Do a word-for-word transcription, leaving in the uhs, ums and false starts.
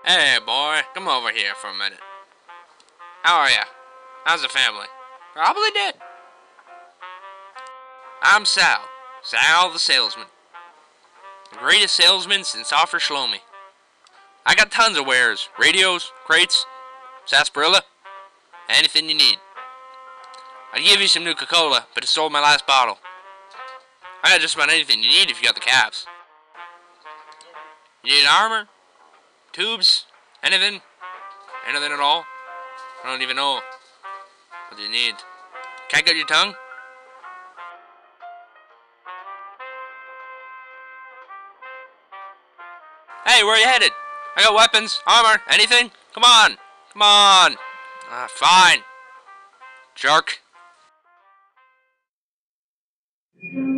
Hey, boy, come over here for a minute. How are ya? How's the family? Probably dead. I'm Sal. Sal the salesman. The greatest salesman since Arthur Shlomi. I got tons of wares. Radios, crates, sarsaparilla, anything you need. I'd give you some Nuka-Cola, but it sold my last bottle. I got just about anything you need if you got the caps. You need armor? Tubes? Anything? Anything at all? I don't even know. What do you need? Can't get your tongue? Hey, where are you headed? I got weapons, armor, anything? Come on! Come on! Ah, fine. Jerk.